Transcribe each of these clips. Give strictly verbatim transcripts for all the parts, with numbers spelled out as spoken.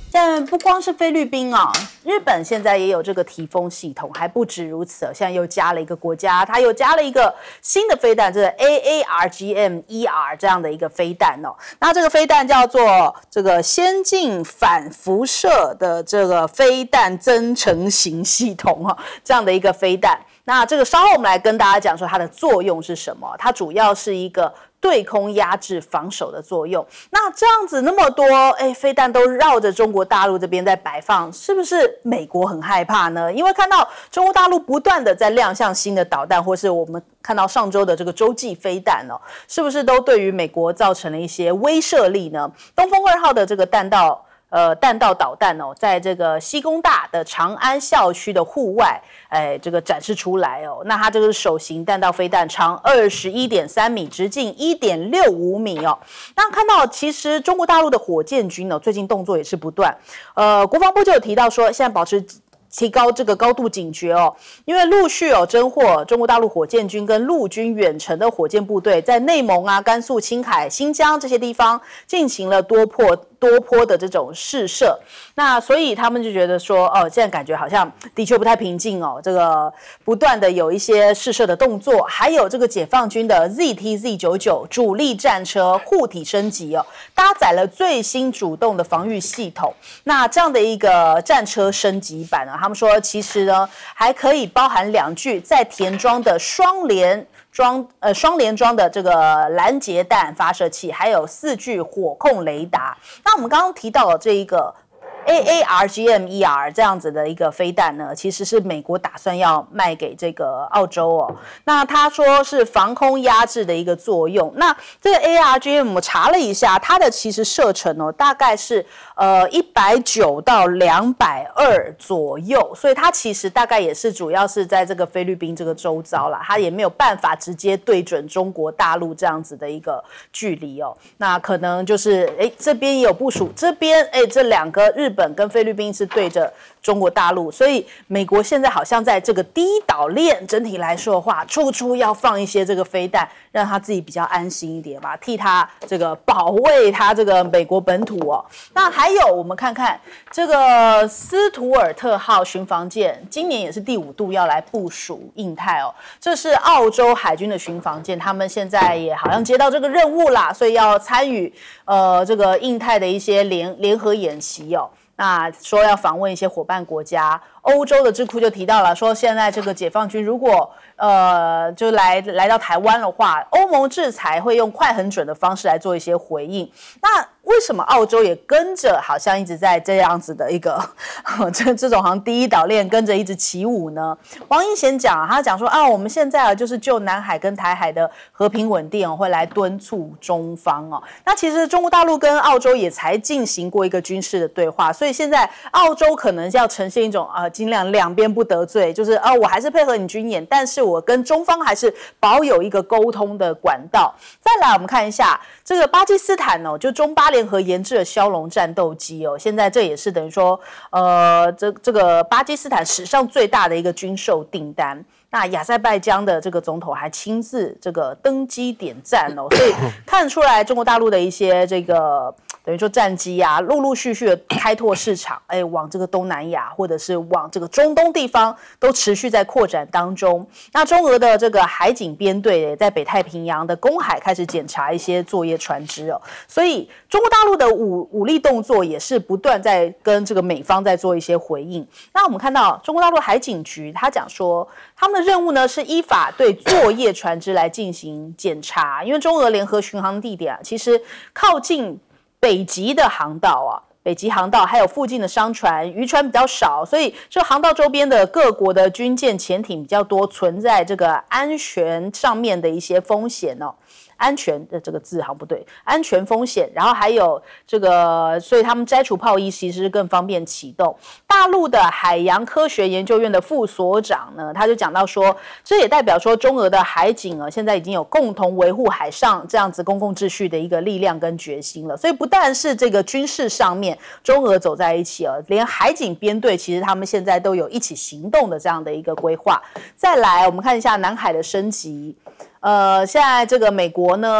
但不光是菲律宾啊，日本现在也有这个提风系统，还不止如此，现在又加了一个国家，它又加了一个新的飞弹，这个 A A R G M E R 这样的一个飞弹哦。那这个飞弹叫做这个先进反辐射的这个飞弹增程型系统哦，这样的一个飞弹。那这个稍后我们来跟大家讲说它的作用是什么，它主要是一个对空压制防守的作用。那这样子那么多哎飞弹都绕着中国大陆这边在摆放，是不是美国很害怕呢？因为看到中国大陆不断的在亮相新的导弹，或是我们看到上周的这个洲际飞弹哦，是不是都对于美国造成了一些威慑力呢？东风二号的这个弹道呃，弹道导弹哦，在这个西工大的长安校区的户外，哎，这个展示出来哦。那它这个是手型弹道飞弹，长二十一点三米，直径一点六五米哦。那看到其实中国大陆的火箭军呢，最近动作也是不断。呃，国防部就有提到说，现在保持提高这个高度警觉哦，因为陆续有侦获中国大陆火箭军跟陆军远程的火箭部队在内蒙啊、甘肃、青海、新疆这些地方进行了多波多波的这种试射，那所以他们就觉得说，哦，现在感觉好像的确不太平静哦，这个不断的有一些试射的动作，还有这个解放军的 Z T Z 九九主力战车护体升级哦，搭载了最新主动的防御系统。那这样的一个战车升级版呢，他们说其实呢还可以包含两具在填装的双联装呃双联装的这个拦截弹发射器，还有四具火控雷达。那我们刚刚提到的这一个 A A R G M E R 这样子的一个飞弹呢，其实是美国打算要卖给这个澳洲哦。那他说是防空压制的一个作用。那这个 A A R G M 我查了一下，它的其实射程哦，大概是呃一百九到两百二左右，所以它其实大概也是主要是在这个菲律宾这个周遭啦，它也没有办法直接对准中国大陆这样子的一个距离哦。那可能就是哎这边也有部署，这边哎这两个日本。日本跟菲律宾是对着中国大陆，所以美国现在好像在这个第一岛链整体来说的话，处处要放一些这个飞弹，让他自己比较安心一点吧，替他这个保卫他这个美国本土哦。那还有我们看看这个斯图尔特号巡防舰，今年也是第五度要来部署印太哦。这是澳洲海军的巡防舰，他们现在也好像接到这个任务啦，所以要参与呃这个印太的一些联联合演习哦。那说要访问一些伙伴国家，欧洲的智库就提到了，说现在这个解放军如果呃就来来到台湾的话，欧盟制裁会用快很准的方式来做一些回应。那为什么澳洲也跟着好像一直在这样子的一个这这种好像第一岛链跟着一直起舞呢？王英贤讲，他讲说啊，我们现在啊就是就南海跟台海的和平稳定哦，会来敦促中方哦。那其实中国大陆跟澳洲也才进行过一个军事的对话，所以现在澳洲可能要呈现一种啊，尽量两边不得罪，就是啊，我还是配合你军演，但是我跟中方还是保有一个沟通的管道。再来，我们看一下这个巴基斯坦哦，就中巴联合研制的枭龙战斗机哦，现在这也是等于说，呃，这这个巴基斯坦史上最大的一个军售订单。那亚塞拜疆的这个总统还亲自这个登机点赞哦，所以看出来中国大陆的一些这个等于说战机啊，陆陆续续的开拓市场，哎，往这个东南亚或者是往这个中东地方都持续在扩展当中。那中俄的这个海警编队也在北太平洋的公海开始检查一些作业船只哦，所以中国大陆的武武力动作也是不断在跟这个美方在做一些回应。那我们看到中国大陆海警局他讲说，他们的任务呢是依法对作业船只来进行检查，因为中俄联合巡航地点啊，其实靠近北极的航道啊，北极航道还有附近的商船、渔船比较少，所以这航道周边的各国的军舰、潜艇比较多，存在这个安全上面的一些风险哦。安全的这个字好像不对，安全风险，然后还有这个，所以他们摘除炮衣其实是更方便启动。大陆的海洋科学研究院的副所长呢，他就讲到说，这也代表说中俄的海警啊，现在已经有共同维护海上这样子公共秩序的一个力量跟决心了。所以不但是这个军事上面中俄走在一起啊，连海警编队其实他们现在都有一起行动的这样的一个规划。再来，我们看一下南海的升级。呃，现在这个美国呢，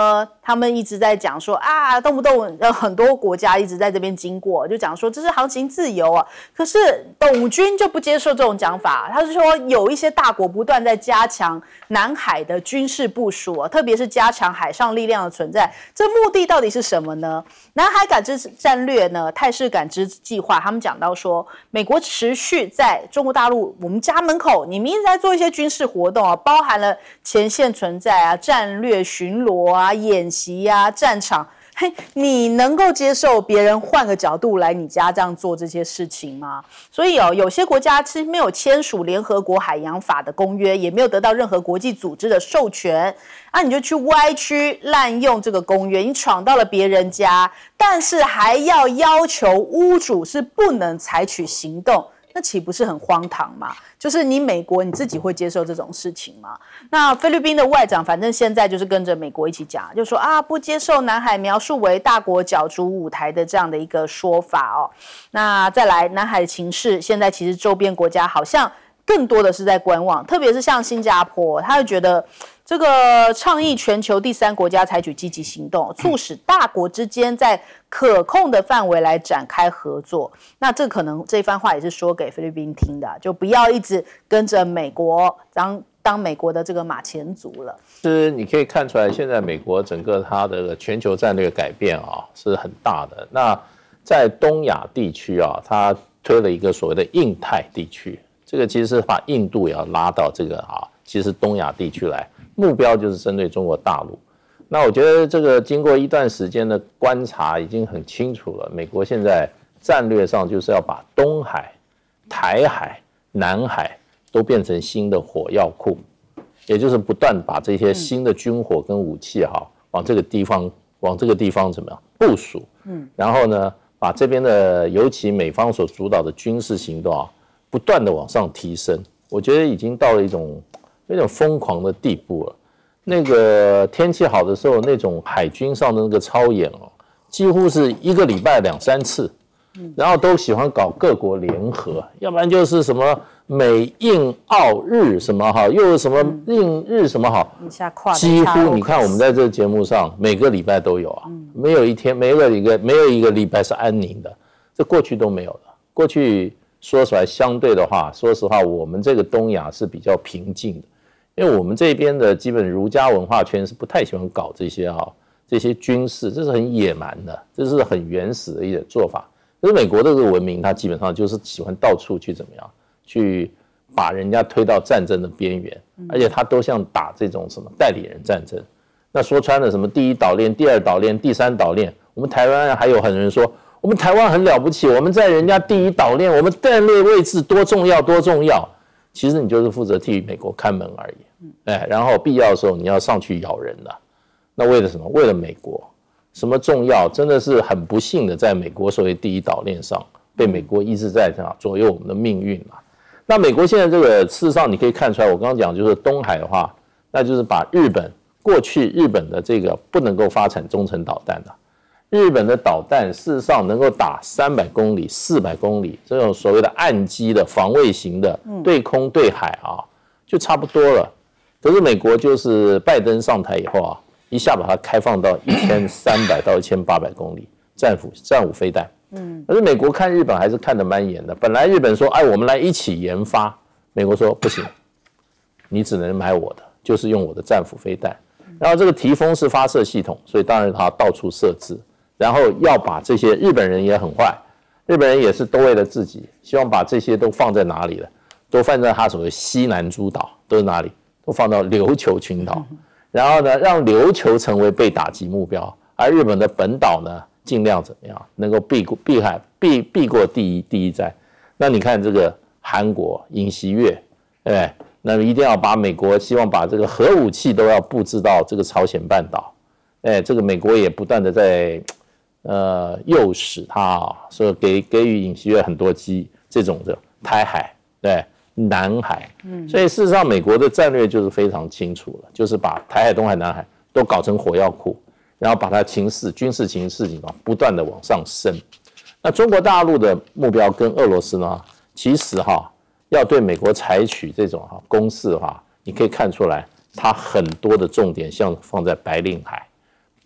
他们一直在讲说啊，动不动很多国家一直在这边经过，就讲说这是航行自由啊。可是董军就不接受这种讲法，他是说有一些大国不断在加强南海的军事部署啊，特别是加强海上力量的存在，这目的到底是什么呢？南海感知战略呢，态势感知计划，他们讲到说，美国持续在中国大陆我们家门口，你们一直在做一些军事活动啊，包含了前线存在啊、战略巡逻啊、演习啊、战场。嘿，你能够接受别人换个角度来你家这样做这些事情吗？所以哦，有些国家其实没有签署联合国海洋法的公约，也没有得到任何国际组织的授权，啊，你就去歪曲滥用这个公约，你闯到了别人家，但是还要要求屋主是不能采取行动。那岂不是很荒唐吗？就是你美国你自己会接受这种事情吗？那菲律宾的外长反正现在就是跟着美国一起讲，就说啊不接受南海描述为大国角逐舞台的这样的一个说法哦。那再来南海的情势，现在其实周边国家好像更多的是在观望，特别是像新加坡，他会觉得这个倡议全球第三国家采取积极行动，促使大国之间在可控的范围来展开合作。那这可能这番话也是说给菲律宾听的，就不要一直跟着美国当当美国的这个马前卒了。 是你可以看出来，现在美国整个它的全球战略改变啊是很大的。那在东亚地区啊，它推了一个所谓的印太地区，这个其实是把印度也要拉到这个啊，其实东亚地区来。目标就是针对中国大陆。那我觉得这个经过一段时间的观察，已经很清楚了。美国现在战略上就是要把东海、台海、南海都变成新的火药库，也就是不断把这些新的军火跟武器哈往这个地方往这个地方怎么样部署，嗯，然后呢，把这边的尤其美方所主导的军事行动啊，不断的往上提升。我觉得已经到了一种有点疯狂的地步了。那个天气好的时候，那种海军上的那个操演哦，几乎是一个礼拜两三次，然后都喜欢搞各国联合，要不然就是什么美印澳日什么哈，又有什么印日什么好，几乎你看我们在这个节目上每个礼拜都有啊，没有一天没有一个没有一个礼拜是安宁的，这过去都没有的。过去说出来相对的话，说实话，我们这个东亚是比较平静的。因为我们这边的基本儒家文化圈是不太喜欢搞这些哈，这些军事，这是很野蛮的，这是很原始的一种做法。可是美国的这个文明，它基本上就是喜欢到处去怎么样，去把人家推到战争的边缘，而且它都像打这种什么代理人战争。那说穿了，什么第一岛链、第二岛链、第三岛链，我们台湾还有很多人说，我们台湾很了不起，我们在人家第一岛链，我们战略位置多重要多重要。其实你就是负责替美国看门而已，哎，然后必要的时候你要上去咬人了。那为了什么？为了美国，什么重要？真的是很不幸的，在美国所谓第一岛链上，被美国一直在左右我们的命运嘛。那美国现在这个，事实上你可以看出来，我刚刚讲就是东海的话，那就是把日本过去日本的这个不能够发展中程导弹的。日本的导弹事实上能够打三百公里、四百公里，这种所谓的岸基的防卫型的对空对海啊，就差不多了。可是美国就是拜登上台以后啊，一下把它开放到一千三百到一千八百公里战斧战斧飞弹。嗯，可是美国看日本还是看得蛮严的。本来日本说，哎，我们来一起研发，美国说不行，你只能买我的，就是用我的战斧飞弹。然后这个提风式发射系统，所以当然它到处设置。然后要把这些日本人也很坏，日本人也是都为了自己，希望把这些都放在哪里了？都放在他所谓西南诸岛，都是哪里？都放到琉球群岛，然后呢，让琉球成为被打击目标，而日本的本岛呢，尽量怎么样能够避过避海避避过第一第一灾。那你看这个韩国尹锡悦，对不对？那么一定要把美国希望把这个核武器都要布置到这个朝鲜半岛，哎，这个美国也不断的在。呃，诱使他啊，所以给给予尹锡悦很多机这种的台海对南海，嗯，所以事实上美国的战略就是非常清楚了，就是把台海、东海、南海都搞成火药库，然后把它情势、军事情势情况不断的往上升。那中国大陆的目标跟俄罗斯呢，其实哈要对美国采取这种哈攻势的话，你可以看出来，它很多的重点像放在白令海。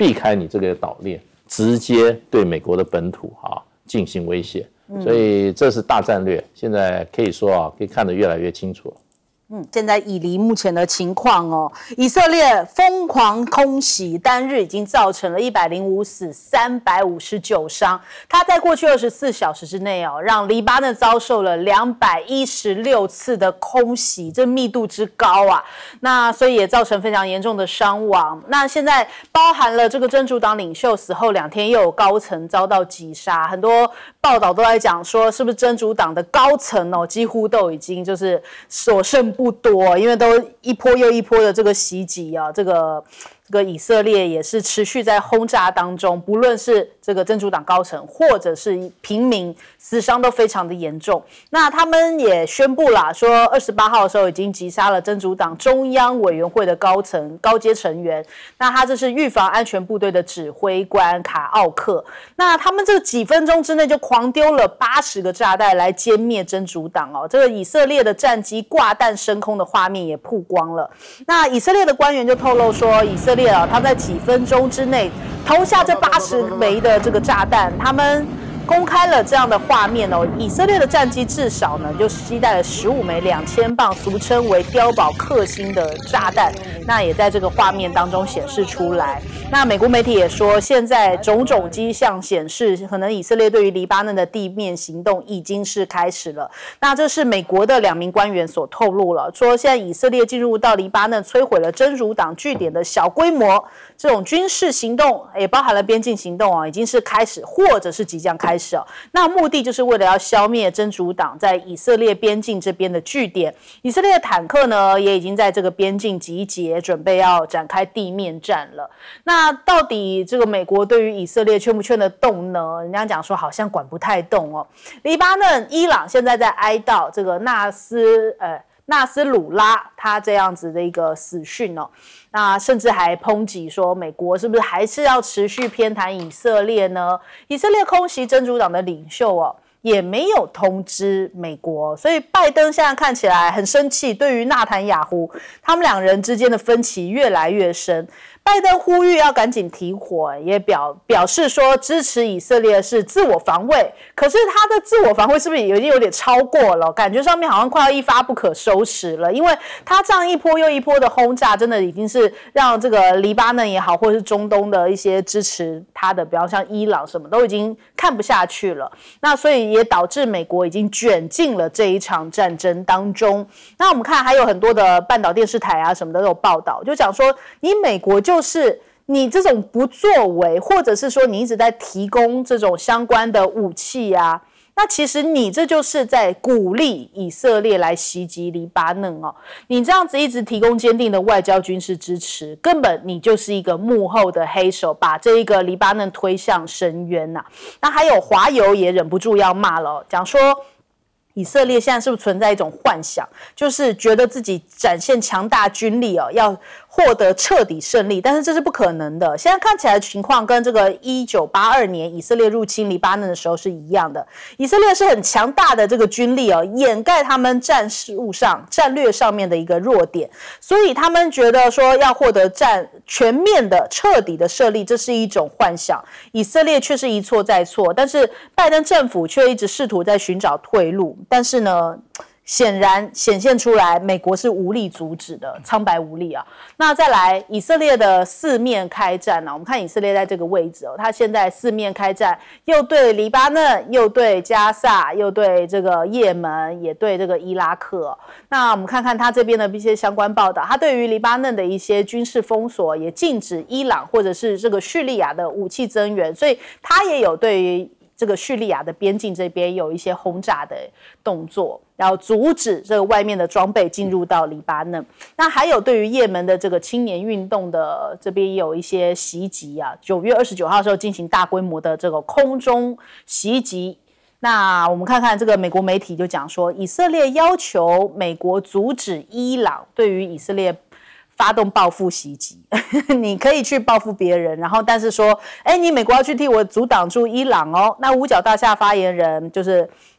避开你这个岛链，直接对美国的本土啊进行威胁。所以这是大战略，现在可以说啊，可以看得越来越清楚了。 嗯，现在以离目前的情况哦，以色列疯狂空袭，单日已经造成了一百零五死、三百五十九伤。它在过去二十四小时之内哦，让黎巴嫩遭受了两百一十六次的空袭，这密度之高啊！那所以也造成非常严重的伤亡。那现在包含了这个真主党领袖死后两天，又有高层遭到击杀，很多报道都在讲说，是不是真主党的高层哦，几乎都已经就是所剩不多，因为都一波又一波的这个袭击啊，这个这个以色列也是持续在轰炸当中，不论是这个真主党高层或者是平民，死伤都非常的严重。那他们也宣布了，说二十八号的时候已经击杀了真主党中央委员会的高层高阶成员。那他这是预防安全部队的指挥官卡奥克。那他们这几分钟之内就狂丢了八十个炸弹来歼灭真主党哦。这个以色列的战机挂弹升空的画面也曝光了。那以色列的官员就透露说，以色列啊，他在几分钟之内投下这八十枚的这个炸弹，他们公开了这样的画面哦。以色列的战机至少呢就携带了十五枚两千磅，俗称为碉堡克星的炸弹，那也在这个画面当中显示出来。那美国媒体也说，现在种种迹象显示，可能以色列对于黎巴嫩的地面行动已经是开始了。那这是美国的两名官员所透露了，说现在以色列进入到黎巴嫩，摧毁了真主党据点的小规模这种军事行动，也包含了边境行动啊，已经是开始或者是即将开始哦。那目的就是为了要消灭真主党在以色列边境这边的据点。以色列的坦克呢，也已经在这个边境集结，准备要展开地面战了。那到底这个美国对于以色列劝不劝得动呢？人家讲说好像管不太动哦。黎巴嫩、伊朗现在在哀悼这个纳斯呃。纳斯鲁拉他这样子的一个死讯哦，那甚至还抨击说，美国是不是还是要持续偏袒以色列呢？以色列空袭真主党的领袖哦，也没有通知美国，所以拜登现在看起来很生气，对于纳坦雅胡他们两人之间的分歧越来越深。拜登呼吁要赶紧停火，也表表示说支持以色列是自我防卫，可是他的自我防卫是不是已经有点超过了？感觉上面好像快要一发不可收拾了，因为他这样一波又一波的轰炸，真的已经是让这个黎巴嫩也好，或者是中东的一些支持他的，比方像伊朗什么，都已经看不下去了。那所以也导致美国已经卷进了这一场战争当中。那我们看还有很多的半岛电视台啊什么的都有报道，就讲说你美国就就是你这种不作为，或者是说你一直在提供这种相关的武器啊，那其实你这就是在鼓励以色列来袭击黎巴嫩哦。你这样子一直提供坚定的外交军事支持，根本你就是一个幕后的黑手，把这一个黎巴嫩推向深渊呐、啊。那还有华邮也忍不住要骂了、哦，讲说以色列现在是不是存在一种幻想，就是觉得自己展现强大军力哦，要获得彻底胜利，但是这是不可能的。现在看起来的情况跟这个一九八二年以色列入侵黎巴嫩的时候是一样的。以色列是很强大的这个军力哦，掩盖他们战术上、战略上面的一个弱点，所以他们觉得说要获得战全面的、彻底的胜利，这是一种幻想。以色列却是一错再错，但是拜登政府却一直试图在寻找退路。但是呢，显然显现出来，美国是无力阻止的，苍白无力啊。那再来，以色列的四面开战呢、啊？我们看以色列在这个位置哦，它现在四面开战，又对黎巴嫩，又对加萨，又对这个也门，也对这个伊拉克、哦。那我们看看它这边的一些相关报道，它对于黎巴嫩的一些军事封锁，也禁止伊朗或者是这个叙利亚的武器增援，所以它也有对于这个叙利亚的边境这边有一些轰炸的动作，然后阻止这个外面的装备进入到黎巴嫩。那还有对于也门的这个青年运动的这边也有一些袭击啊，九月二十九号的时候进行大规模的这个空中袭击。那我们看看这个美国媒体就讲说，以色列要求美国阻止伊朗对于以色列发动报复袭击你可以去报复别人，然后但是说哎，你美国要去替我阻挡住伊朗哦。那五角大厦发言人就是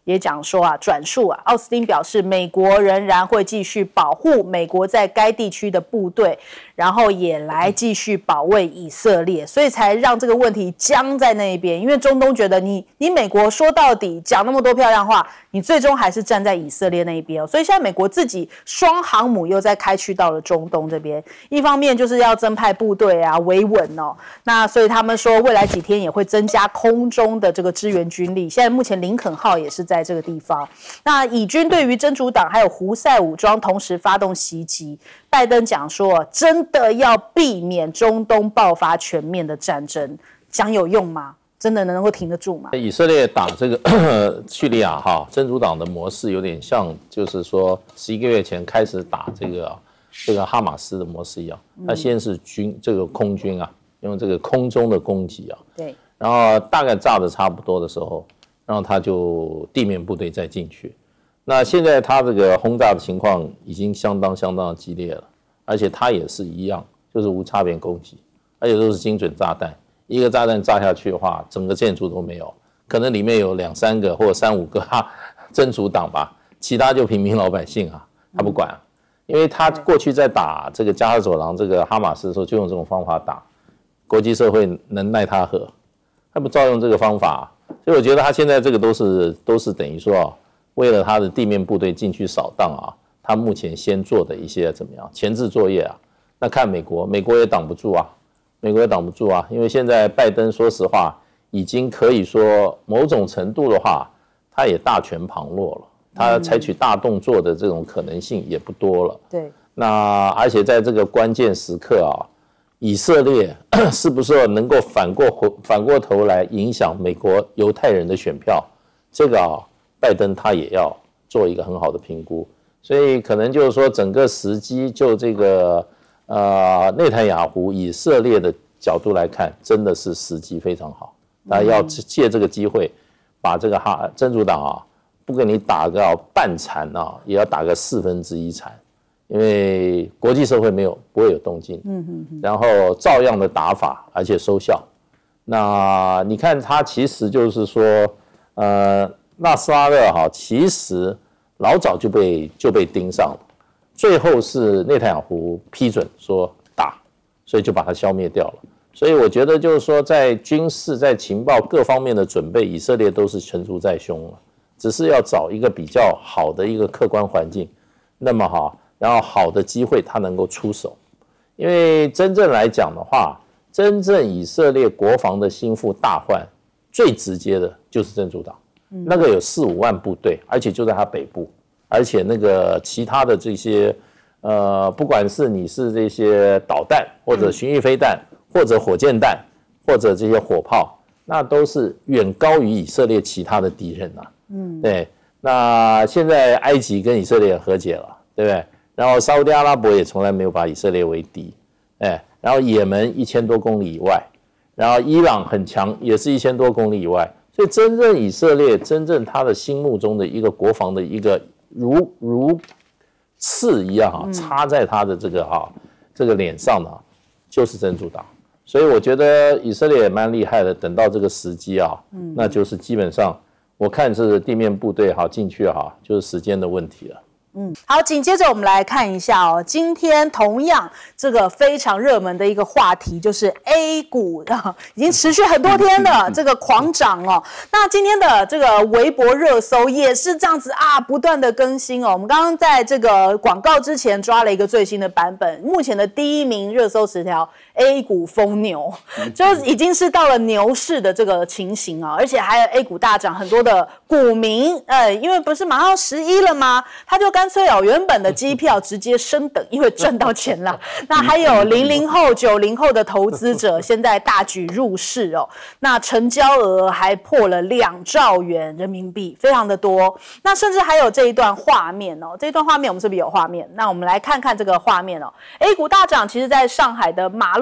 也讲说啊，转述啊，奥斯汀表示，美国仍然会继续保护美国在该地区的部队，然后也来继续保卫以色列，所以才让这个问题僵在那一边。因为中东觉得你你美国说到底讲那么多漂亮话，你最终还是站在以色列那一边哦。所以现在美国自己双航母又在开去到了中东这边，一方面就是要增派部队啊，维稳哦。那所以他们说未来几天也会增加空中的这个支援军力。现在目前林肯号也是在在这个地方，那以军对于真主党还有胡塞武装同时发动袭击，拜登讲说，真的要避免中东爆发全面的战争，讲有用吗？真的能够停得住吗？ 以色列打这个叙利亚哈，真主党的模式有点像，就是说十一个月前开始打这个这个哈马斯的模式一样，他先是军这个空军啊，用这个空中的攻击啊， 对， 然后大概炸的差不多的时候。然后他就地面部队再进去，那现在他这个轰炸的情况已经相当相当的激烈了，而且他也是一样，就是无差别攻击，而且都是精准炸弹，一个炸弹炸下去的话，整个建筑都没有，可能里面有两三个或者三五个哈真主党吧，其他就平民老百姓啊，他不管，因为他过去在打这个加沙走廊这个哈马斯的时候就用这种方法打，国际社会能奈他何？他不照用这个方法。所以我觉得他现在这个都是都是等于说啊，为了他的地面部队进去扫荡啊，他目前先做的一些怎么样前置作业啊？那看美国，美国也挡不住啊，美国也挡不住啊，因为现在拜登说实话已经可以说某种程度的话，他也大权旁落了，他采取大动作的这种可能性也不多了。 对， 那而且在这个关键时刻啊。以色列是不是能够反过反过头来影响美国犹太人的选票？这个啊，拜登他也要做一个很好的评估。所以可能就是说，整个时机就这个呃内塔尼亚胡以色列的角度来看，真的是时机非常好。他要借这个机会，把这个哈真主党啊，不给你打个半残啊，也要打个四分之一残。因为国际社会没有不会有动静，嗯嗯嗯，然后照样的打法，而且收效。那你看他其实就是说，呃，纳斯拉勒哈，其实老早就被就被盯上了，最后是内塔尼亚胡批准说打，所以就把它消灭掉了。所以我觉得就是说，在军事、在情报各方面的准备，以色列都是成竹在胸了，只是要找一个比较好的一个客观环境。那么哈。然后好的机会他能够出手，因为真正来讲的话，真正以色列国防的心腹大患，最直接的就是真主党，嗯、那个有四五万部队，而且就在他北部，而且那个其他的这些，呃，不管是你是这些导弹或者巡弋飞弹，嗯、或者火箭弹，或者这些火炮，那都是远高于以色列其他的敌人啊。嗯，对。那现在埃及跟以色列和解了，对不对？然后沙烏地阿拉伯也从来没有把以色列为敌，哎，然后也门一千多公里以外，然后伊朗很强，也是一千多公里以外，所以真正以色列真正他的心目中的一个国防的一个如如刺一样啊，插在他的这个啊这个脸上呢，就是真主党。所以我觉得以色列也蛮厉害的，等到这个时机啊，那就是基本上我看是地面部队哈进去哈，就是时间的问题了。 嗯，好，紧接着我们来看一下哦，今天同样这个非常热门的一个话题就是 A 股啊，已经持续很多天的这个狂涨哦。那今天的这个微博热搜也是这样子啊，不断的更新哦。我们刚刚在这个广告之前抓了一个最新的版本，目前的第一名热搜词条 A 股疯牛，就已经是到了牛市的这个情形啊，而且还有 A 股大涨，很多的股民，呃，因为不是马上十一了吗？他就干脆哦，原本的机票直接升等，因为赚到钱了。那还有零零后、九零后的投资者，现在大举入市哦。那成交额还破了两兆元人民币，非常的多。那甚至还有这一段画面哦，这一段画面我们是不是有画面？那我们来看看这个画面哦。A 股大涨，其实在上海的马路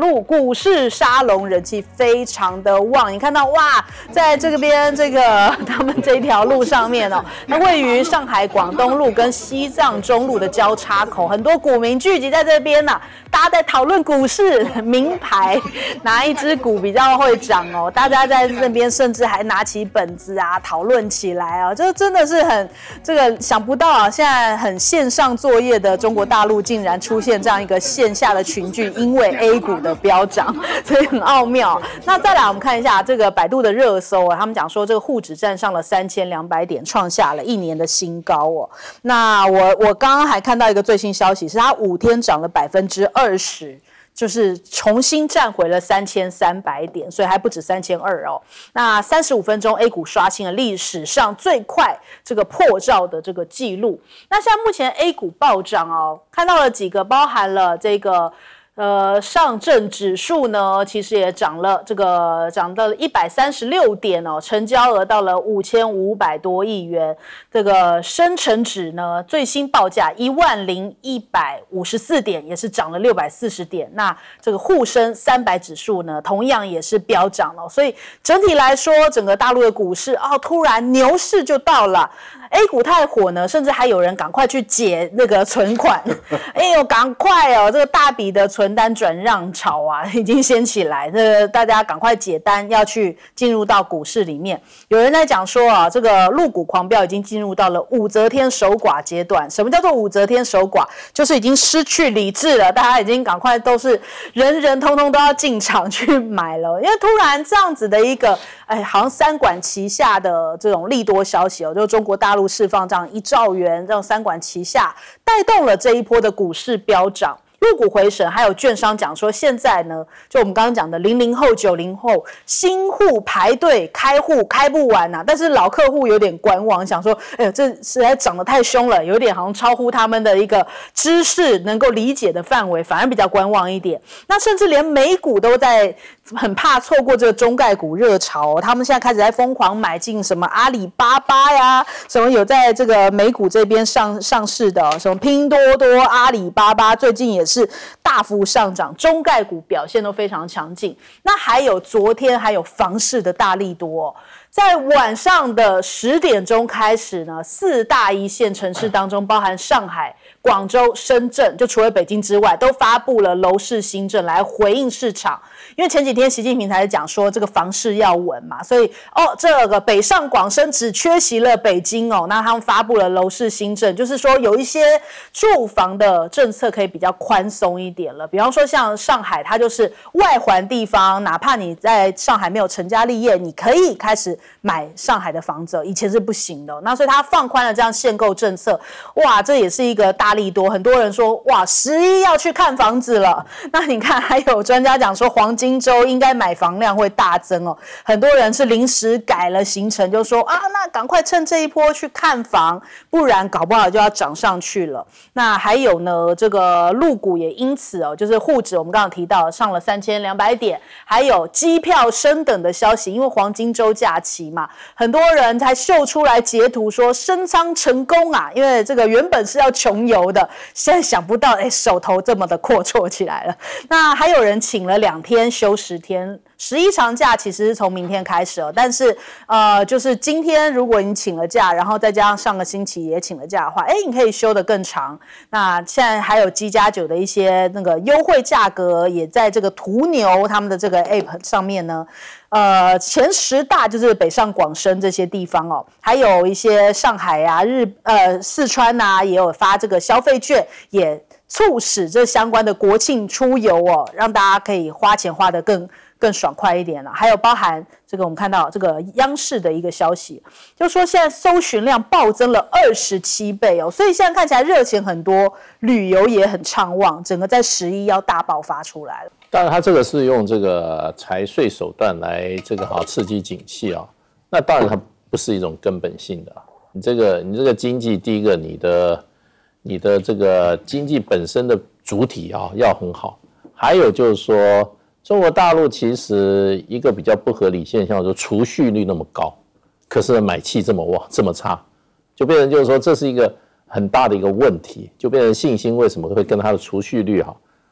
陆股市沙龙人气非常的旺。你看到哇，在这边这个他们这条路上面哦，那位于上海广东路跟西藏中路的交叉口，很多股民聚集在这边呢、啊，大家在讨论股市名牌，哪一只股比较会涨哦？大家在那边甚至还拿起本子啊讨论起来啊，这真的是很这个想不到啊，现在很线上作业的中国大陆竟然出现这样一个线下的群聚，因为 A 股的飙涨，所以很奥妙。那再来我们看一下这个百度的热搜啊，他们讲说这个沪指站上了三千两百点，创下了一年的新高哦。那我我刚刚还看到一个最新消息，是它五天涨了百分之二十。就是重新站回了三千三百点，所以还不止三千二哦。那三十五分钟 A 股刷新了历史上最快这个破兆的这个记录。那现在目前 A 股暴涨哦，看到了几个，包含了这个。呃，上证指数呢，其实也涨了，这个涨到了一百三十六点哦，成交额到了五千五百多亿元。这个深成指呢，最新报价一万零一百五十四点，也是涨了六百四十点。那这个沪深三百指数呢，同样也是飙涨了。所以整体来说，整个大陆的股市哦，突然牛市就到了。A 股太火呢，甚至还有人赶快去解那个存款，哎呦，赶快哦！这个大笔的存单转让潮啊，已经掀起来，这个大家赶快解单，要去进入到股市里面。有人在讲说啊，这个陆股狂飙已经进入到了武则天守寡阶段。什么叫做武则天守寡？就是已经失去理智了，大家已经赶快都是人人通通都要进场去买了，因为突然这样子的一个，哎，好像三管齐下的这种利多消息哦，就中国大陆释放这样一兆元，这种三管齐下，带动了这一波的股市飙涨。入股回审，还有券商讲说，现在呢，就我们刚刚讲的零零后、九零后新户排队开户开不完呐、啊，但是老客户有点观望，想说，哎呦，这实在涨得太凶了，有点好像超乎他们的一个知识能够理解的范围，反而比较观望一点。那甚至连美股都在很怕错过这个中概股热潮、哦，他们现在开始在疯狂买进什么阿里巴巴呀，什么有在这个美股这边上上市的、哦，什么拼多多、阿里巴巴，最近也是。是大幅上涨，中概股表现都非常强劲。那还有昨天还有房市的大利多、哦，在晚上的十点钟开始呢，四大一线城市当中，包含上海、广州、深圳，就除了北京之外，都发布了楼市新政来回应市场。因为前几天习近平才讲说这个房市要稳嘛，所以哦，这个北上广深只缺席了北京哦，那他们发布了楼市新政，就是说有一些住房的政策可以比较宽松一点了。比方说像上海，它就是外环地方，哪怕你在上海没有成家立业，你可以开始买上海的房子，以前是不行的。那所以它放宽了这样限购政策，哇，这也是一个大利多。很多人说哇，十一要去看房子了。那你看，还有专家讲说黄金周应该买房量会大增哦，很多人是临时改了行程，就说啊，那赶快趁这一波去看房，不然搞不好就要涨上去了。那还有呢，这个陆股也因此哦，就是沪指我们刚刚提到上了三千两百点，还有机票升等的消息，因为黄金周假期嘛，很多人才秀出来截图说升仓成功啊，因为这个原本是要穷游的，现在想不到哎，手头这么的阔绰起来了。那还有人请了两天休十天，十一长假其实是从明天开始哦，但是呃，就是今天如果你请了假，然后再加上上个星期也请了假的话，哎，你可以休得更长。那现在还有机加酒的一些那个优惠价格，也在这个途牛他们的这个 app 上面呢。呃，前十大就是北上广深这些地方哦，还有一些上海啊、日呃四川啊，也有发这个消费券，也促使这相关的国庆出游哦，让大家可以花钱花得更更爽快一点了。还有包含这个我们看到这个央视的一个消息，就是说现在搜寻量暴增了二十七倍哦，所以现在看起来热钱很多，旅游也很畅旺，整个在十一要大爆发出来了。 当然，它这个是用这个财税手段来这个好刺激景气啊。那当然它不是一种根本性的。你这个你这个经济，第一个你的你的这个经济本身的主体啊要很好，还有就是说，中国大陆其实一个比较不合理现象，就是储蓄率那么高，可是买气这么旺这么差，就变成就是说这是一个很大的一个问题，就变成信心为什么会跟它的储蓄率好。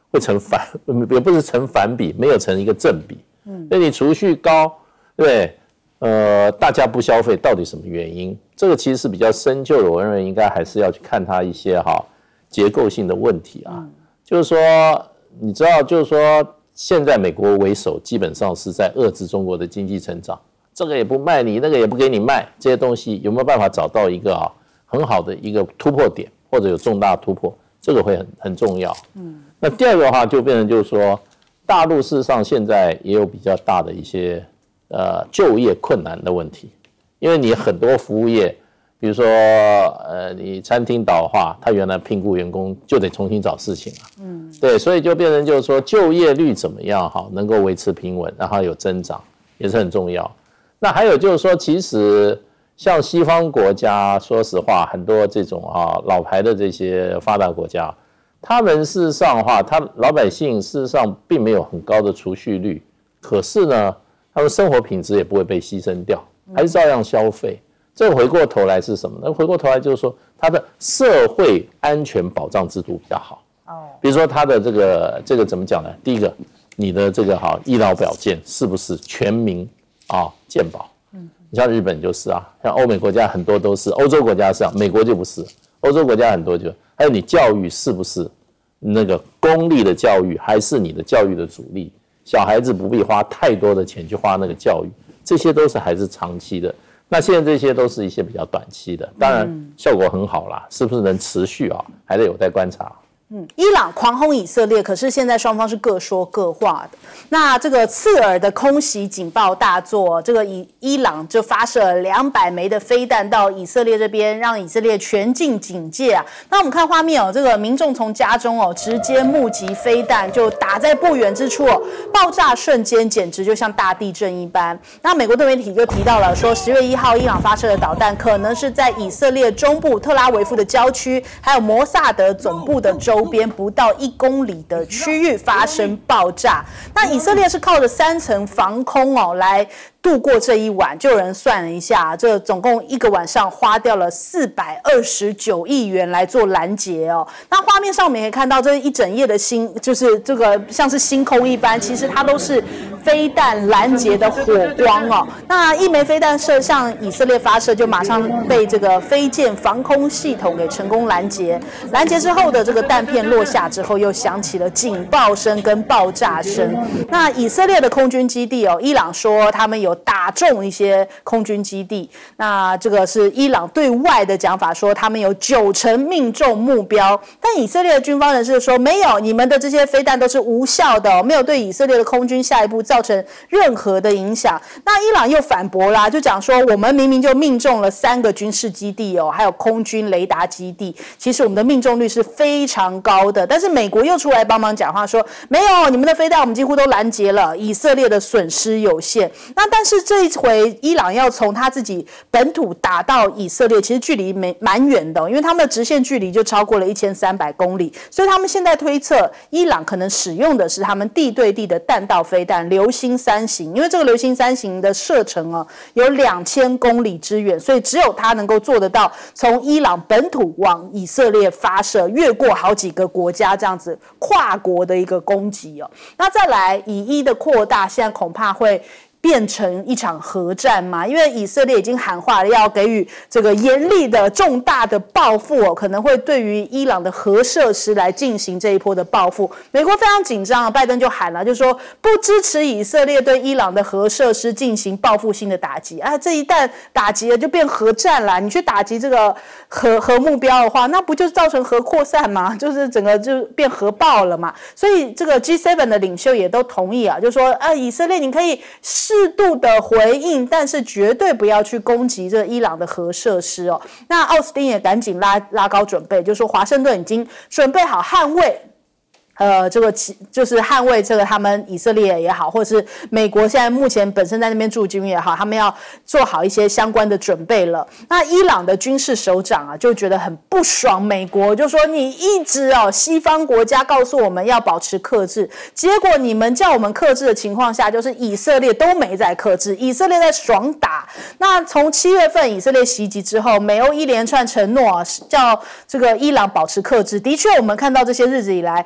会成反，也不是成反比，没有成一个正比。嗯，那你储蓄高，对不对？呃，大家不消费，到底什么原因？这个其实是比较深究的，我认为应该还是要去看它一些哈结构性的问题啊。嗯、就是说，你知道，就是说，现在美国为首，基本上是在遏制中国的经济成长，这个也不卖你，那个也不给你卖，这些东西有没有办法找到一个啊很好的一个突破点，或者有重大突破？这个会很很重要。嗯，那第二个的话就变成就是说，大陆事实上现在也有比较大的一些。呃，就业困难的问题，因为你很多服务业，比如说，呃，你餐厅倒的话，他原来聘雇员工就得重新找事情了，嗯，对，所以就变成就是说，就业率怎么样哈，能够维持平稳，然后有增长，也是很重要。那还有就是说，其实像西方国家，说实话，很多这种啊老牌的这些发达国家，他们事实上的话，他老百姓事实上并没有很高的储蓄率，可是呢。他们生活品质也不会被牺牲掉，还是照样消费。这回过头来是什么呢？回过头来就是说，它的社会安全保障制度比较好。哦，比如说它的这个这个怎么讲呢？第一个，你的这个哈医疗保健是不是全民啊健保？嗯，你像日本就是啊，像欧美国家很多都是，欧洲国家是啊，美国就不是。欧洲国家很多就，还有你教育是不是那个公立的教育，还是你的教育的主力？小孩子不必花太多的钱去花那个教育，这些都是还是长期的。那现在这些都是一些比较短期的，当然效果很好啦，是不是能持续啊？还得有待观察。 嗯，伊朗狂轰以色列，可是现在双方是各说各话的。那这个刺耳的空袭警报大作，这个伊伊朗就发射了两百枚的飞弹到以色列这边，让以色列全境警戒啊。那我们看画面哦，这个民众从家中哦直接目击飞弹就打在不远之处哦，爆炸瞬间简直就像大地震一般。那美国的媒体就提到了说，十月一号伊朗发射的导弹可能是在以色列中部特拉维夫的郊区，还有摩萨德总部的周边不到一公里的区域发生爆炸。那以色列是靠着三层防空哦来度过这一晚，就有人算了一下，这总共一个晚上花掉了四百二十九亿元来做拦截哦。那画面上我们也可以看到，这一整夜的星，就是这个像是星空一般，其实它都是飞弹拦截的火光哦。那一枚飞弹射向以色列发射，就马上被这个飞剑防空系统给成功拦截。拦截之后的这个弹片落下之后，又响起了警报声跟爆炸声。那以色列的空军基地哦，伊朗说他们有打中一些空军基地，那这个是伊朗对外的讲法，说他们有九成命中目标。但以色列的军方人士说，没有，你们的这些飞弹都是无效的、哦，没有对以色列的空军下一步造成任何的影响。那伊朗又反驳啦，就讲说我们明明就命中了三个军事基地哦，还有空军雷达基地，其实我们的命中率是非常高的。但是美国又出来帮忙讲话说，没有，你们的飞弹我们几乎都拦截了，以色列的损失有限。那但是这一回伊朗要从他自己本土打到以色列，其实距离没蛮远的、哦，因为他们的直线距离就超过了一千三百公里，所以他们现在推测伊朗可能使用的是他们地对地的弹道飞弹流星三型，因为这个流星三型的射程哦有两千公里之远，所以只有他能够做得到从伊朗本土往以色列发射，越过好几个国家这样子跨国的一个攻击哦。那再来以伊的扩大，现在恐怕会变成一场核战嘛？因为以色列已经喊话了，要给予这个严厉的重大的报复哦，可能会对于伊朗的核设施来进行这一波的报复。美国非常紧张啊，拜登就喊了，就说不支持以色列对伊朗的核设施进行报复性的打击啊！这一旦打击了，就变核战啦。你去打击这个核核目标的话，那不就造成核扩散吗？就是整个就变核爆了嘛。所以这个 G 七 的领袖也都同意啊，就说啊，以色列你可以适度的回应，但是绝对不要去攻击这个伊朗的核设施哦。那奥斯汀也赶紧拉拉高准备，就说华盛顿已经准备好捍卫。呃，这个就是捍卫这个他们以色列也好，或者是美国现在目前本身在那边驻军也好，他们要做好一些相关的准备了。那伊朗的军事首长啊，就觉得很不爽，美国就说你一直哦，西方国家告诉我们要保持克制，结果你们叫我们克制的情况下，就是以色列都没在克制，以色列在爽打。那从七月份以色列袭击之后，美欧一连串承诺啊，叫这个伊朗保持克制。的确，我们看到这些日子以来，伊朗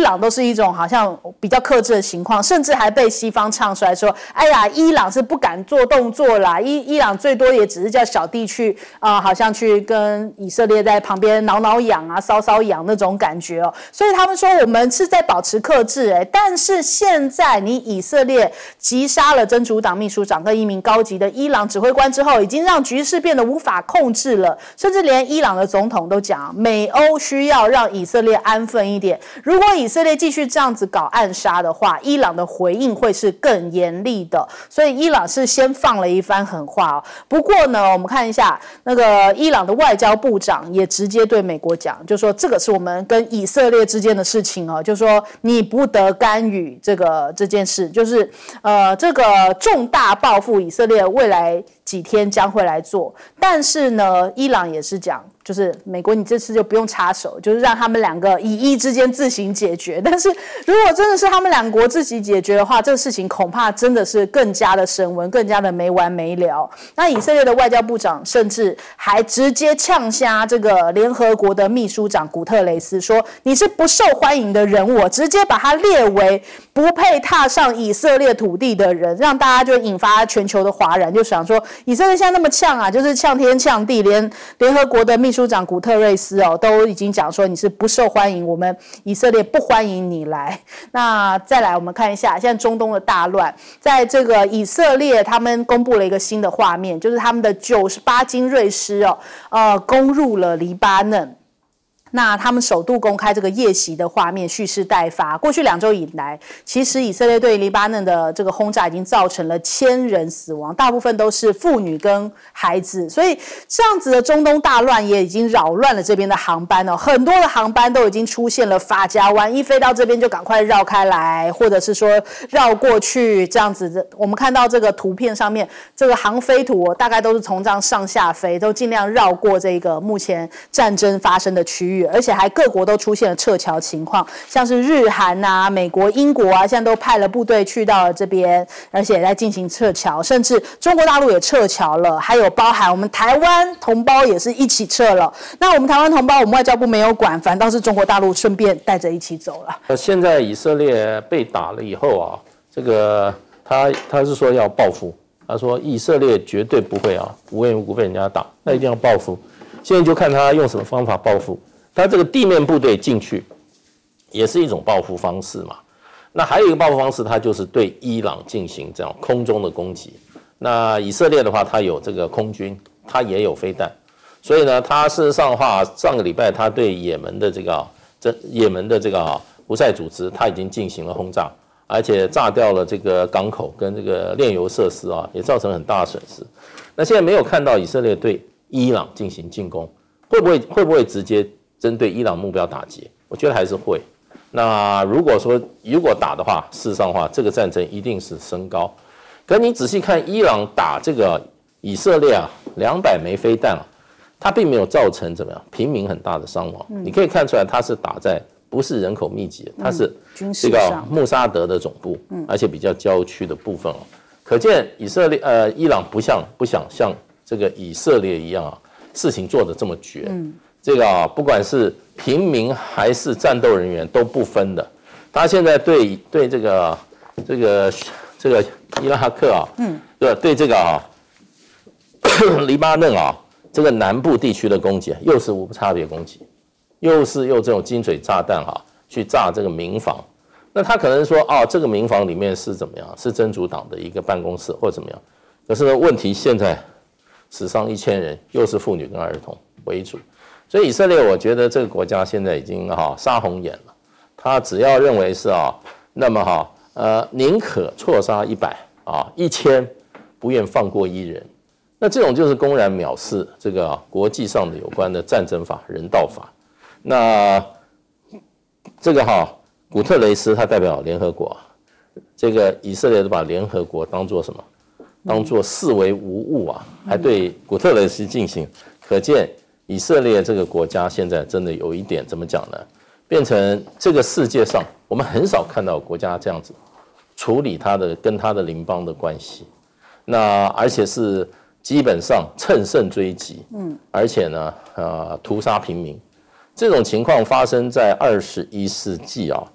朗都是一种好像比较克制的情况，甚至还被西方唱出来说，哎呀，伊朗是不敢做动作啦，伊伊朗最多也只是叫小弟去啊、呃，好像去跟以色列在旁边挠挠痒啊、搔搔痒那种感觉哦。所以他们说我们是在保持克制，哎，但是现在你以色列击杀了真主党秘书长跟一名高级的伊朗指挥官之后，已经让局势变得无法控制了，甚至连伊朗的总统都讲，美欧需要让以色列安分一点。如果以色列继续这样子搞暗杀的话，伊朗的回应会是更严厉的。所以伊朗是先放了一番狠话哦。不过呢，我们看一下那个伊朗的外交部长也直接对美国讲，就说这个是我们跟以色列之间的事情哦，就说你不得干预这个这件事，就是呃这个重大报复以色列未来几天将会来做。但是呢，伊朗也是讲，就是美国你这次就不用插手，就是让他们两个以伊之间自行解决。但是如果真的是他们两国自己解决的话，这个事情恐怕真的是更加的升温，更加的没完没了。那以色列的外交部长甚至还直接呛瞎这个联合国的秘书长古特雷斯，说你是不受欢迎的人物，直接把他列为不配踏上以色列土地的人，让大家就引发全球的哗然，就想说以色列现在那么呛啊，就是呛天呛地，连联合国的秘书长古特瑞斯哦都已经讲说你是不受欢迎，我们以色列不欢迎你来。那再来我们看一下现在中东的大乱，在这个以色列他们公布了一个新的画面，就是他们的九十八精锐师哦呃攻入了黎巴嫩。那他们首度公开这个夜袭的画面，蓄势待发。过去两周以来，其实以色列对黎巴嫩的这个轰炸已经造成了千人死亡，大部分都是妇女跟孩子。所以这样子的中东大乱也已经扰乱了这边的航班哦，很多的航班都已经出现了法夹弯，一飞到这边就赶快绕开来，或者是说绕过去这样子的。我们看到这个图片上面，这个航飞图哦，大概都是从这样上下飞，都尽量绕过这个目前战争发生的区域。而且还各国都出现了撤侨情况，像是日韩啊、美国、英国啊，现在都派了部队去到了这边，而且也在进行撤侨，甚至中国大陆也撤侨了，还有包含我们台湾同胞也是一起撤了。那我们台湾同胞，我们外交部没有管，反倒是中国大陆顺便带着一起走了。 现在以色列被打了以后啊，这个他他是说要报复，他说以色列绝对不会啊无缘无故被人家打，那一定要报复。现在就看他用什么方法报复。他这个地面部队进去，也是一种报复方式嘛。那还有一个报复方式，它就是对伊朗进行这样空中的攻击。那以色列的话，它有这个空军，它也有飞弹，所以呢，它事实上的话，上个礼拜它对也门的这个这也门的这个胡塞组织，它已经进行了轰炸，而且炸掉了这个港口跟这个炼油设施啊，也造成很大的损失。那现在没有看到以色列对伊朗进行进攻，会不会会不会直接针对伊朗目标打击？我觉得还是会。那如果说如果打的话，事实上的话，这个战争一定是升高。可你仔细看，伊朗打这个以色列啊，两百枚飞弹啊，它并没有造成怎么样平民很大的伤亡。嗯、你可以看出来，它是打在不是人口密集，它是这个穆萨德的总部，嗯、而且比较郊区的部分哦。可见以色列呃伊朗不像不想像这个以色列一样啊，事情做得这么绝。嗯这个啊，不管是平民还是战斗人员都不分的。他现在对对这个这个这个伊拉克啊，嗯，对对这个啊黎巴嫩啊这个南部地区的攻击，又是无差别攻击，又是用这种金水炸弹啊去炸这个民房。那他可能说啊，这个民房里面是怎么样？是真主党的一个办公室或怎么样？可是呢，问题现在死伤一千人，又是妇女跟儿童为主。所以以色列，我觉得这个国家现在已经哈杀红眼了。他只要认为是啊，那么哈呃宁可错杀一百啊一千，不愿放过一人。那这种就是公然藐视这个、啊、国际上的有关的战争法、人道法。那这个哈古特雷斯他代表联合国，这个以色列都把联合国当作什么？当作视为无物啊，还对古特雷斯进行，可见。以色列这个国家现在真的有一点怎么讲呢？变成这个世界上我们很少看到国家这样子处理他的跟他的邻邦的关系，那而且是基本上乘胜追击，嗯，而且呢，呃，屠杀平民，这种情况发生在二十一世纪啊，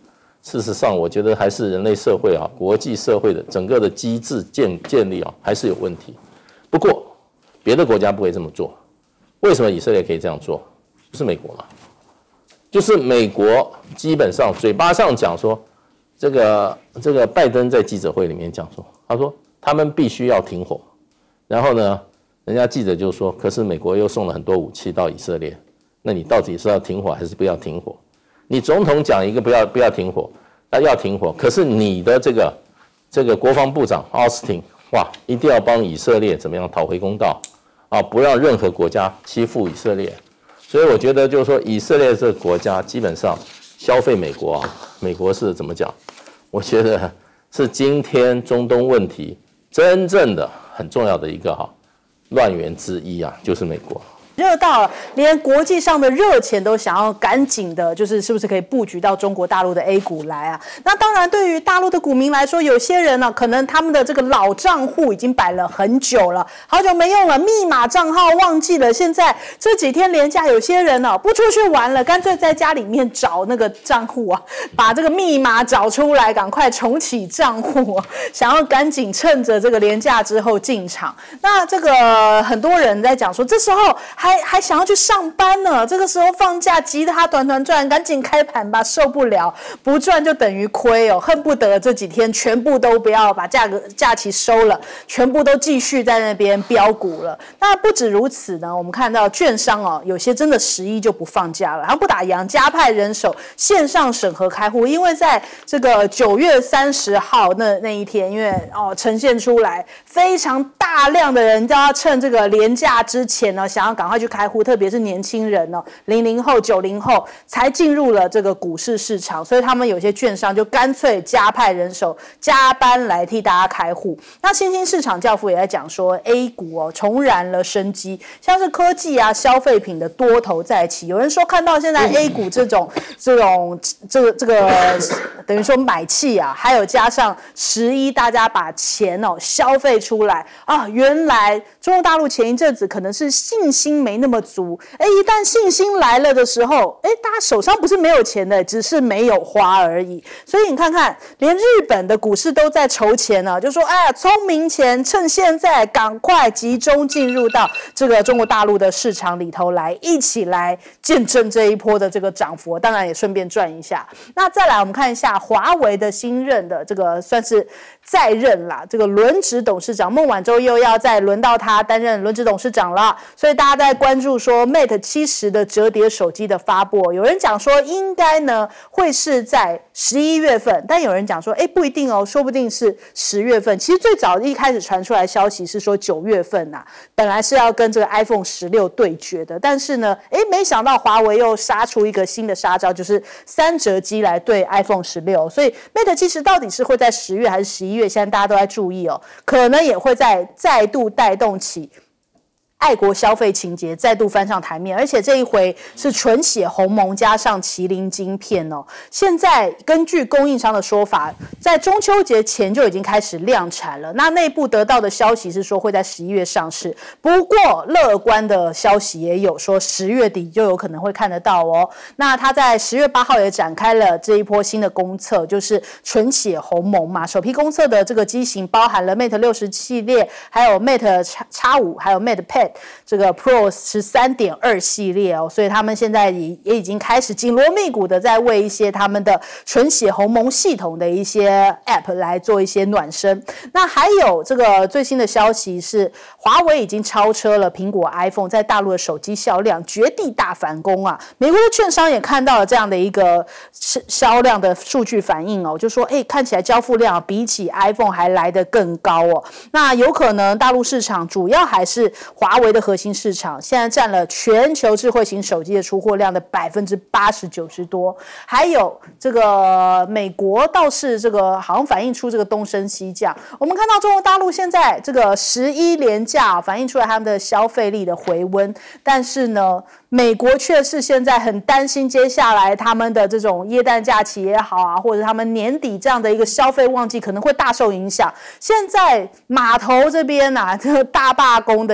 事实上，我觉得还是人类社会啊，国际社会的整个的机制建建立啊，还是有问题。不过，别的国家不会这么做，为什么以色列可以这样做？就是美国嘛，就是美国基本上嘴巴上讲说，这个这个拜登在记者会里面讲说，他说他们必须要停火，然后呢，人家记者就说，可是美国又送了很多武器到以色列，那你到底是要停火还是不要停火？你总统讲一个不要不要停火，那要停火，可是你的这个这个国防部长奥斯汀，哇，一定要帮以色列怎么样讨回公道啊，不让任何国家欺负以色列。所以我觉得就是说，以色列这个国家基本上消费美国啊，美国是怎么讲？我觉得是今天中东问题真正的很重要的一个哈乱源之一啊，就是美国。 热到连国际上的热钱都想要赶紧的，就是是不是可以布局到中国大陆的 A 股来啊？那当然，对于大陆的股民来说，有些人呢、啊，可能他们的这个老账户已经摆了很久了，好久没用了，密码账号忘记了。现在这几天连假，有些人呢、啊、不出去玩了，干脆在家里面找那个账户啊，把这个密码找出来，赶快重启账户、啊，想要赶紧趁着这个连假之后进场。那这个很多人在讲说，这时候。还还想要去上班呢，这个时候放假急得他团团转，赶紧开盘吧，受不了，不赚就等于亏哦，恨不得这几天全部都不要把价格假期收了，全部都继续在那边标股了。那不止如此呢，我们看到券商哦，有些真的十一就不放假了，他不打烊，加派人手线上审核开户，因为在这个九月三十号那那一天，因为哦呈现出来非常大量的人，就要趁这个连假之前呢，想要赶快去开户，特别是年轻人哦，零零后、九零后才进入了这个股市市场，所以他们有些券商就干脆加派人手加班来替大家开户。那新兴市场教父也在讲说 ，A 股哦重燃了生机，像是科技啊、消费品的多头再起。有人说看到现在 A 股这种这种这个这个等于说买气啊，还有加上十一大家把钱哦消费出来啊，原来中国大陆前一阵子可能是信心没那么足，哎，一旦信心来了的时候，哎，大家手上不是没有钱的，只是没有花而已。所以你看看，连日本的股市都在筹钱呢，就说哎，聪明钱，趁现在赶快集中进入到这个中国大陆的市场里头来，一起来见证这一波的这个涨幅，当然也顺便赚一下。那再来，我们看一下华为的新任的这个算是再任啦，这个轮值董事长孟晚舟又要再轮到他担任轮值董事长了，所以大家在关注说 Mate 七十的折叠手机的发布，有人讲说应该呢会是在十一月份，但有人讲说，哎，不一定哦，说不定是十月份。其实最早一开始传出来消息是说九月份呐、啊，本来是要跟这个 iPhone 十六对决的，但是呢，哎，没想到华为又杀出一个新的杀招，就是三折机来对 iPhone 十六，所以 Mate 七十到底是会在十月还是十一月？现在大家都在注意哦，可能也会再再度带动起爱国消费情节再度翻上台面，而且这一回是纯血鸿蒙加上麒麟晶片哦。现在根据供应商的说法，在中秋节前就已经开始量产了。那内部得到的消息是说会在十一月上市，不过乐观的消息也有说十月底就有可能会看得到哦。那他在十月八号也展开了这一波新的公测，就是纯血鸿蒙嘛。首批公测的这个机型包含了 Mate 六十系列，还有 Mate X 五，还有 Mate Pad。这个 Pro 十三点二 系列哦，所以他们现在也也已经开始紧锣密鼓的在为一些他们的纯血鸿蒙系统的一些 App 来做一些暖身。那还有这个最新的消息是，华为已经超车了苹果 iPhone 在大陆的手机销量，绝地大反攻啊！美国的券商也看到了这样的一个销量的数据反应哦，就说哎，看起来交付量比起 iPhone 还来得更高哦。那有可能大陆市场主要还是华为的核心市场，现在占了全球智慧型手机的出货量的百分之八十九十多，还有这个美国倒是这个好像反映出这个东升西降。我们看到中国大陆现在这个十一连假反映出来他们的消费力的回温，但是呢，美国却是现在很担心接下来他们的这种耶诞假期也好啊，或者他们年底这样的一个消费旺季可能会大受影响。现在码头这边啊，这个大罢工的一些工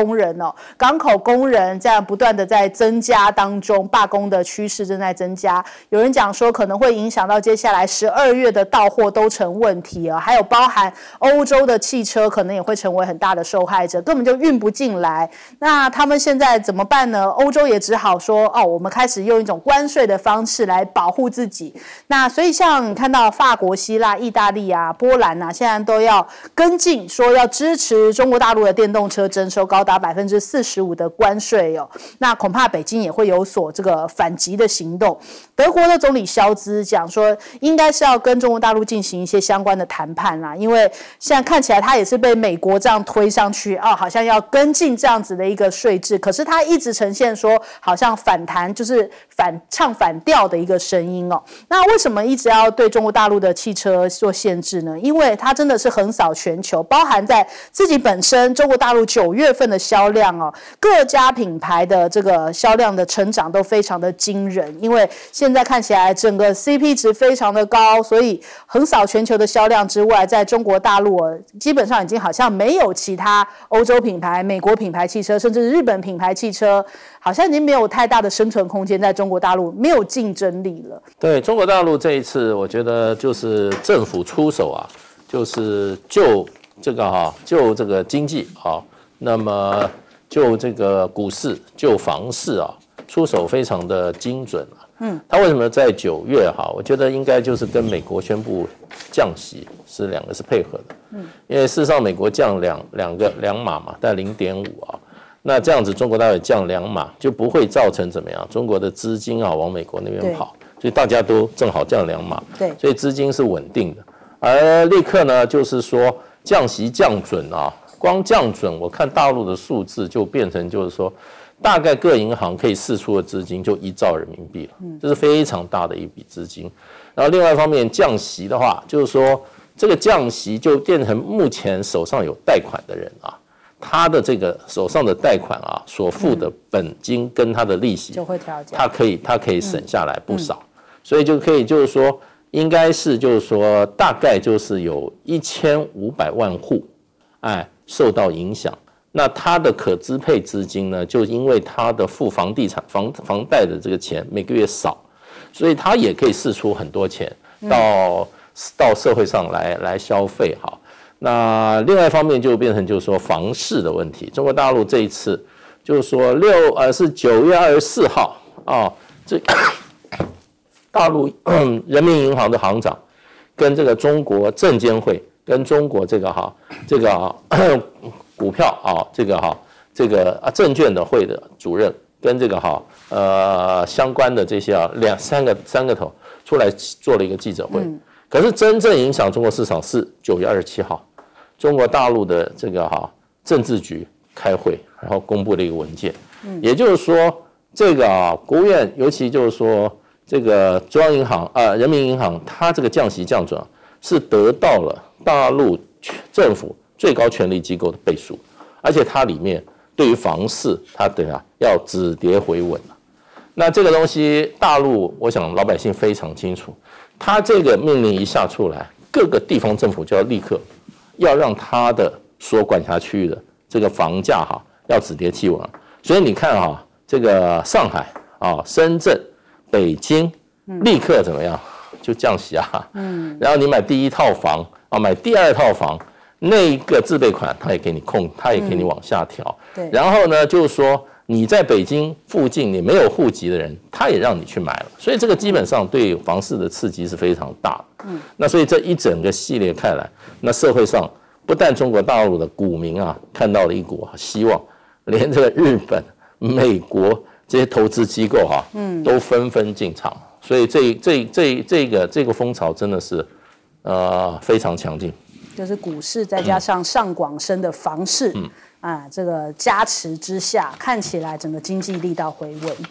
工人哦，港口工人这样不断的在增加当中，罢工的趋势正在增加。有人讲说可能会影响到接下来十二月的到货都成问题啊，还有包含欧洲的汽车可能也会成为很大的受害者，根本就运不进来。那他们现在怎么办呢？欧洲也只好说哦，我们开始用一种关税的方式来保护自己。那所以像你看到法国、希腊、意大利啊、波兰啊，现在都要跟进，说要支持中国大陆的电动车征收高达百分之四十五的关税哦。那恐怕北京也会有所这个反击的行动。德国的总理肖兹讲说，应该是要跟中国大陆进行一些相关的谈判啦，因为现在看起来他也是被美国这样推上去哦，好像要跟进这样子的一个税制，可是他一直呈现说好像反弹，就是反唱反调的一个声音哦。那为什么一直要对中国大陆的汽车做限制呢？因为它真的是横扫全球，包含在自己本身中国大陆九月份的销量哦，各家品牌的这个销量的成长都非常的惊人，因为现在看起来整个 C P 值非常的高，所以横扫全球的销量之外，在中国大陆哦，基本上已经好像没有其他欧洲品牌、美国品牌汽车，甚至日本品牌汽车，好像已经没有太大的生存空间，在中国大陆没有竞争力了。 对中国大陆这一次，我觉得就是政府出手啊，就是救这个哈、啊，救这个经济啊，那么救这个股市、救房市啊，出手非常的精准啊。嗯，他为什么在九月哈？我觉得应该就是跟美国宣布降息是两个是配合的。嗯，因为事实上美国降两两个两码嘛，但零点五啊。那这样子，中国大陆降两码就不会造成怎么样？中国的资金啊往美国那边跑，所以大家都正好降两码， 对， 所以资金是稳定的。而立刻呢，就是说降息降准啊，光降准，我看大陆的数字就变成就是说，大概各银行可以释出的资金就一兆人民币了，这是非常大的一笔资金。然后另外一方面降息的话，就是说这个降息就变成目前手上有贷款的人啊。他的这个手上的贷款啊，所付的本金跟他的利息就会调降， 他可以他可以省下来不少，所以就可以就是说，应该是就是说大概就是有一千五百万户，哎受到影响。那他的可支配资金呢，就因为他的付房地产房房贷的这个钱每个月少，所以他也可以释出很多钱到到社会上来来消费哈。那另外一方面就变成就是说房市的问题，中国大陆这一次就是说六呃是九月二十四号啊，这大陆人民银行的行长跟这个中国证监会跟中国这个哈这个、啊、股票啊这个哈这个啊证券的会的主任跟这个哈呃相关的这些啊两三个三个头出来做了一个记者会，嗯、可是真正影响中国市场是九月二十七号。中国大陆的这个哈政治局开会，然后公布了一个文件，嗯、也就是说，这个啊国务院，尤其就是说这个中央银行啊、呃、人民银行，它这个降息降准啊，是得到了大陆政府最高权力机构的背书，而且它里面对于房市，它对啊要止跌回稳了。那这个东西，大陆我想老百姓非常清楚，它这个命令一下出来，各个地方政府就要立刻。要让他的所管辖区域的这个房价哈要止跌企稳，所以你看哈，这个上海啊、深圳、北京立刻怎么样就降息啊，嗯，然后你买第一套房啊，买第二套房，那一个自备款他也给你控，他也给你往下调，对，然后呢就是说你在北京附近你没有户籍的人，他也让你去买了，所以这个基本上对房市的刺激是非常大的。嗯，那所以这一整个系列看来，那社会上不但中国大陆的股民啊看到了一股希望，连这个日本、美国这些投资机构哈、啊，嗯，都纷纷进场，所以这这这这个这个风潮真的是呃非常强劲。 就是股市再加上上广深的房市，嗯啊，这个加持之下，看起来整个经济力道回稳。